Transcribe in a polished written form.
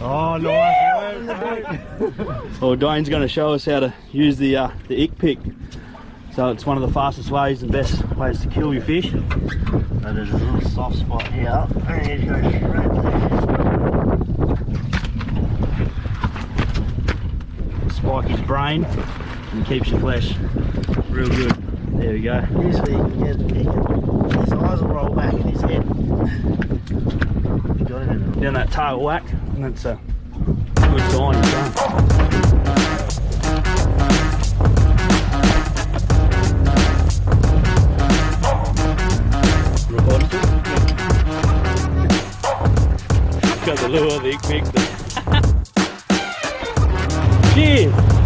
Oh, nice. Well, Dwayne's going to show us how to use the iKiPik. So it's one of the fastest ways and best ways to kill your fish. So there's a little soft spot here, and you go straight there. Spike his brain and keeps your flesh real good. There we go. Usually you can get, his eyes will roll back in his head. You got him in it. Down that tail whack, and that's a good sign. Got the lure of the iKiPik. Cheers!